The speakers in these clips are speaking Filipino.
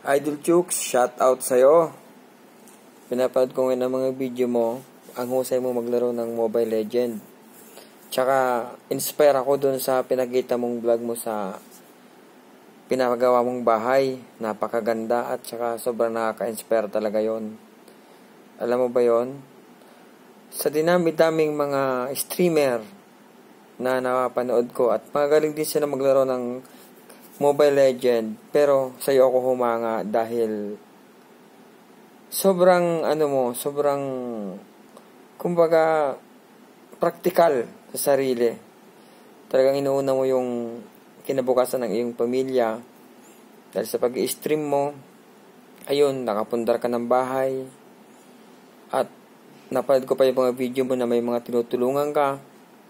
Idol Chooks, shout out sa'yo. Pinapanood ko ngayon ang mga video mo. Ang husay mo maglaro ng Mobile Legend. Tsaka, inspire ako dun sa pinakita mong vlog mo sa pinapagawa mong bahay. Napakaganda at tsaka sobrang nakaka-inspire talaga yon. Alam mo ba yon? Sa dinami-daming mga streamer na napapanood ko at magaling din sila maglaro ng Mobile Legend, pero sa'yo ako humanga dahil sobrang sobrang kumbaga praktikal sa sarili. Talagang inuuna mo yung kinabukasan ng iyong pamilya dahil sa pag-i-stream mo. Ayun, nakapundar ka ng bahay at napanood ko pa yung mga video mo na may mga tinutulungan ka.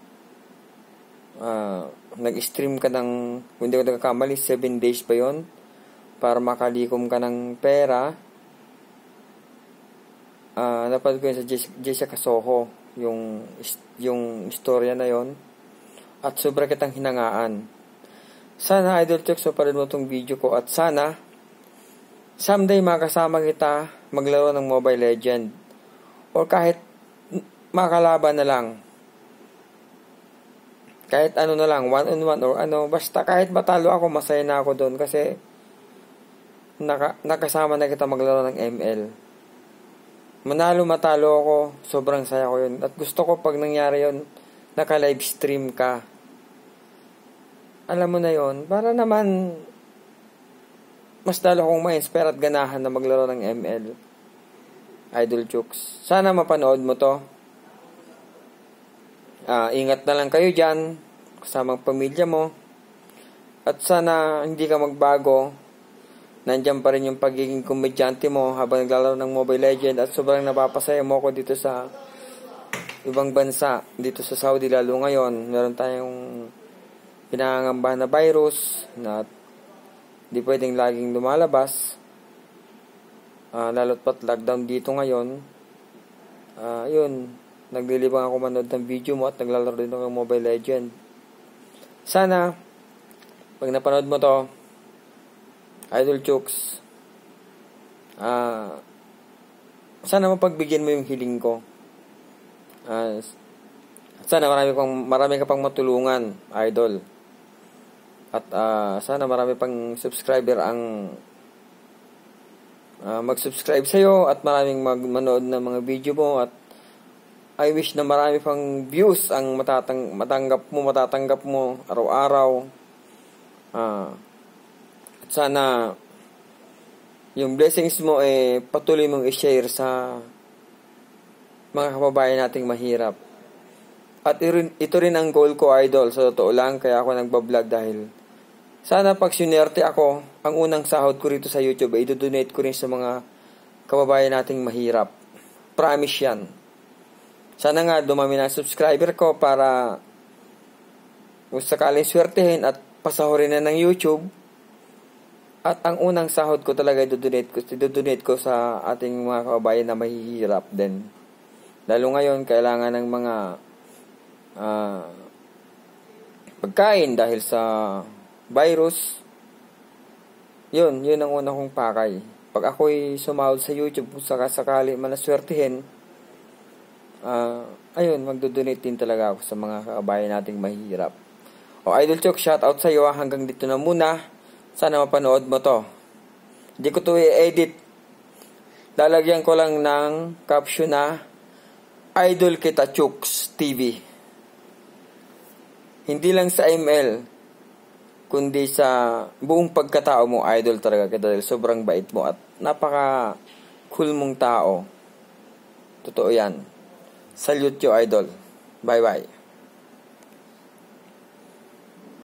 Nag-stream ka ng, hindi ko nagkakamali, 7 days pa yon para makalikom ka ng pera. Napanood ko yun sa Jessica Soho, yung istorya na yon at sobra kitang hinangaan. Sana Idol Chooks, parin mo tong video ko at sana someday makasama kita maglaro ng Mobile Legend or kahit makalaban na lang. Kahit ano na lang, 1-on-1 or basta kahit matalo ako, masaya na ako doon kasi nakasama na kita maglaro ng ML. Manalo, matalo ako, sobrang saya ko yun. At gusto ko pag nangyari yun, naka-live stream ka. Alam mo na yun, para naman mas lalo akong ma-inspire at ganahan na maglaro ng ML. Idol Chooks. Sana mapanood mo to. Ingat na lang kayo dyan, kasamang pamilya mo. At sana hindi ka magbago. Nandiyan pa rin yung pagiging komedyante mo habang naglalaro ng Mobile Legend. At sobrang napapasaya mo ako dito sa ibang bansa. Dito sa Saudi lalo ngayon. Meron tayong pinangangambahan na virus na di pwedeng laging lumalabas. Lalo't pat lockdown dito ngayon. Yun. Naglilibang ako manood ng video mo at naglalaro din ako ng Mobile Legend. Sana, pag napanood mo to, Idol Chooks, sana mapagbigyan mo yung hiling ko. Sana marami ka pang matulungan, Idol. At sana marami pang subscriber ang mag-subscribe sa'yo at maraming manood ng mga video mo at I wish na marami pang views ang matatanggap mo araw-araw. At sana yung blessings mo patuloy mong i-share sa mga kababayan nating mahirap. At ito rin ang goal ko, Idol. Sa totoo lang, kaya ako nagbablog dahil sana pag sinerte ako, ang unang sahod ko rito sa YouTube ay idodonate ko rin sa mga kababayan nating mahirap. Promise yan. Sana nga dumami na subscriber ko para kung sakaling swertehin at pasahurin na ng YouTube. At ang unang sahod ko talaga idodonate ko sa ating mga kababayan na mahihirap din. Lalo ngayon, kailangan ng mga pagkain dahil sa virus. Yun ang unang kong pakay. Pag ako'y sumahod sa YouTube, kung sakali man naswertehin, ayun, magdodonate din talaga ako sa mga kababayan nating mahihirap. Idol Chooks, shout out sa iyo. Hanggang dito na muna. Sana mapanood mo to. Hindi ko to i-edit. Lalagyan ko lang ng caption na Idol Kita Chooks TV. Hindi lang sa ML, kundi sa buong pagkatao mo, idol talaga kita dahil sobrang bait mo at napaka cool mong tao. Totoo yan. Salute you, Idol. Bye-bye.